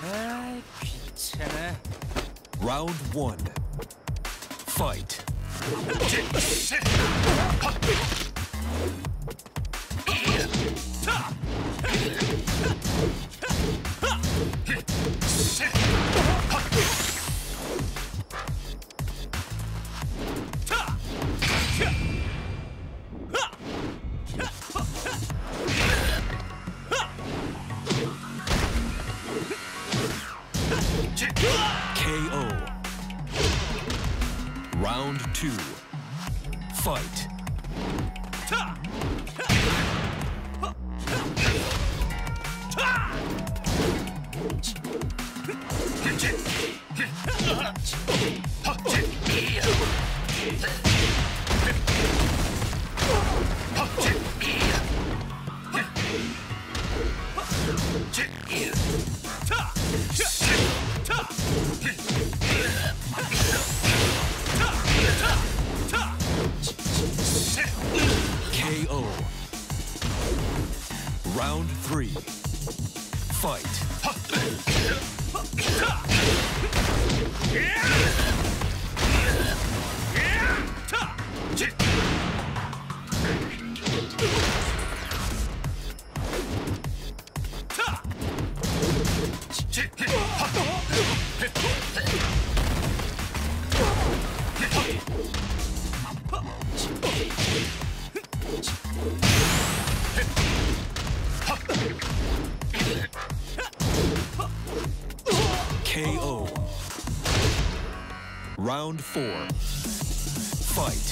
아이, 귀찮아. Round 1. Fight. KO. Round 2. Fight. KO. Round 3. Fight. KO. Round 4. Fight.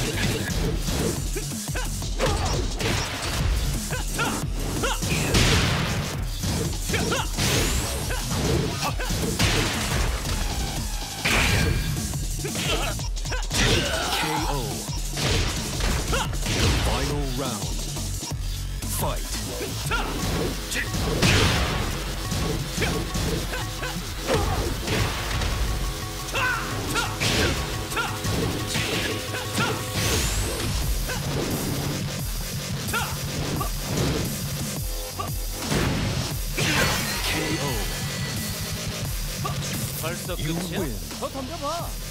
KO. Final round. Fight. 벌써 You 끝이야? win. 더 덤벼봐.